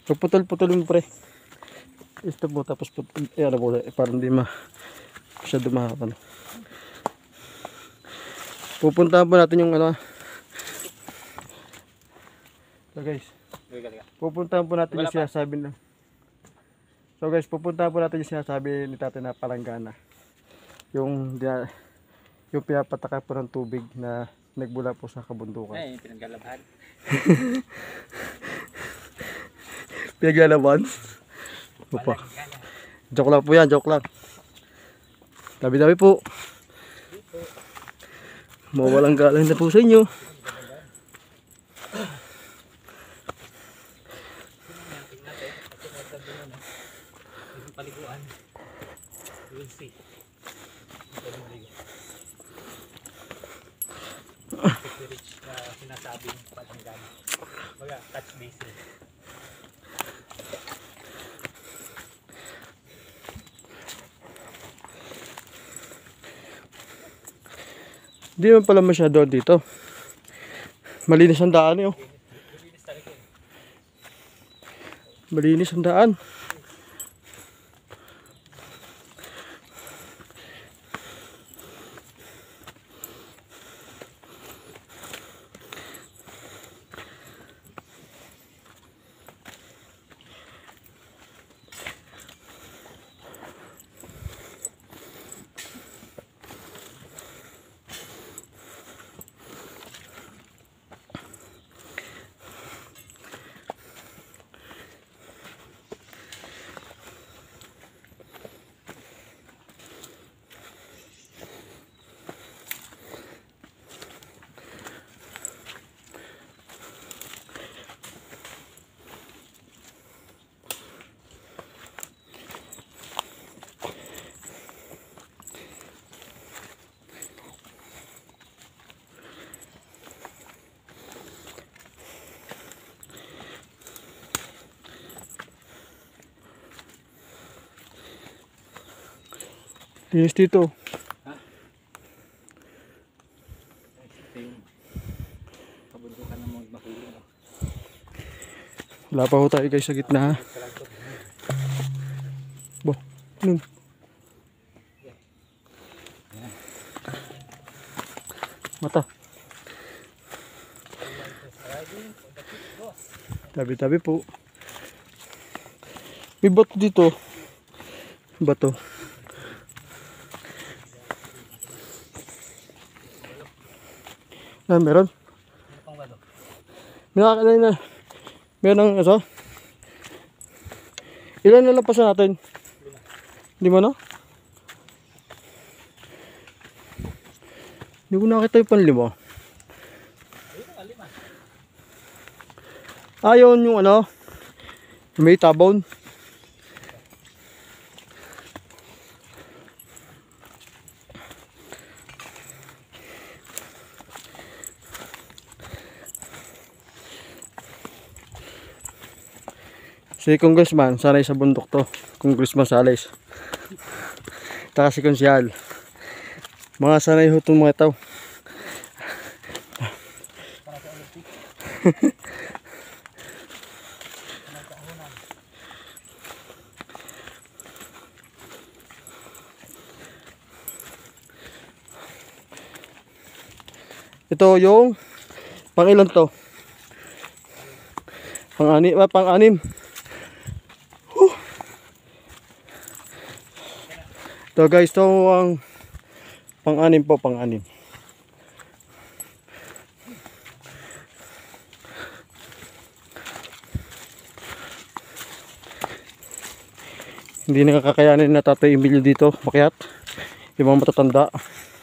Pagputol-putol mo pre. Stop mo tapos putol. Ano po, parang hindi masyado mahaba. Pupuntahan po natin yung ano. So guys, pupuntahan po natin yung sinasabi na. So guys, pupuntahan po natin yung sinasabi ni tatay na palanggana. Yung pinapataka po ng tubig na nagbula po sa kabundukan. Ay, pinaglalabhan. Pinaglalaban? Opa. Joke lang po yan, joke lang. Tabi-tabi po. Mawalang galang na po sa inyo. Paliguan. We'll see. Reach na sinasabing palanggana. Baga, touch basin. Hindi naman pala masyado dito. Malinis ang daan eh. Oh. Malinis ang daan. Linis dito. Ha? Ito yung kabundukan ng mga mahuli. Wala pa ho tayo guys sa gitna. Bo, ano? Mata. Tabi-tabi po. May bato dito. Bato. Ah, meron? Meron ng ito? Ilan na lang pa sa natin? Hindi mo na? Hindi ko nakita yung panlima. Ayun yung ano? May tabon. Si Congressman, sanay sa bundok to. Congressman Sales. Taka si Konsyal. Mga sanay ho itong mga itaw. Ito yung pangilan to? Pang-anim. So guys, ito ang pang-anim po, pang-anim. Hindi nakakayanin na Tatay Emilio dito, makyat. Yung mga matatanda.